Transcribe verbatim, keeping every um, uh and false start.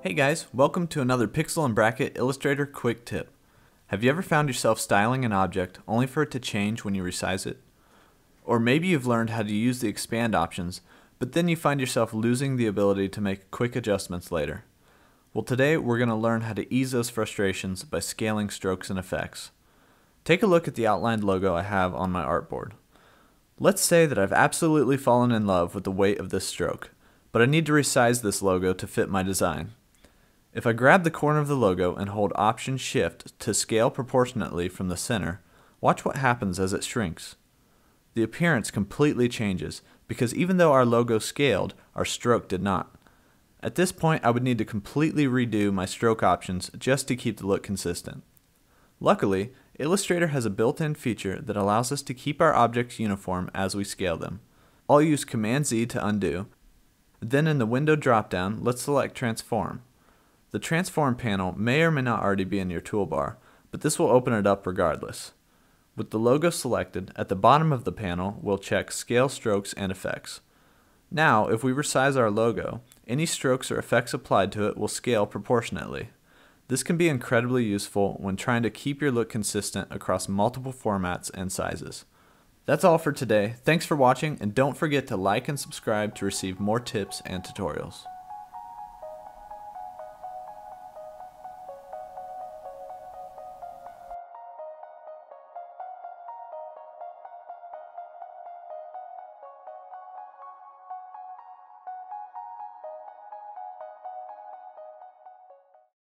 Hey guys, welcome to another Pixel and Bracket Illustrator quick tip. Have you ever found yourself styling an object only for it to change when you resize it? Or maybe you've learned how to use the expand options, but then you find yourself losing the ability to make quick adjustments later. Well, today we're going to learn how to ease those frustrations by scaling strokes and effects. Take a look at the outlined logo I have on my artboard. Let's say that I've absolutely fallen in love with the weight of this stroke, but I need to resize this logo to fit my design. If I grab the corner of the logo and hold Option Shift to scale proportionately from the center, watch what happens as it shrinks. The appearance completely changes because even though our logo scaled, our stroke did not. At this point, I would need to completely redo my stroke options just to keep the look consistent. Luckily, Illustrator has a built-in feature that allows us to keep our objects uniform as we scale them. I'll use Command Z to undo. Then in the window dropdown, let's select Transform. The Transform panel may or may not already be in your toolbar, but this will open it up regardless. With the logo selected, at the bottom of the panel, we'll check Scale Strokes and Effects. Now, if we resize our logo, any strokes or effects applied to it will scale proportionately. This can be incredibly useful when trying to keep your look consistent across multiple formats and sizes. That's all for today. Thanks for watching, and don't forget to like and subscribe to receive more tips and tutorials.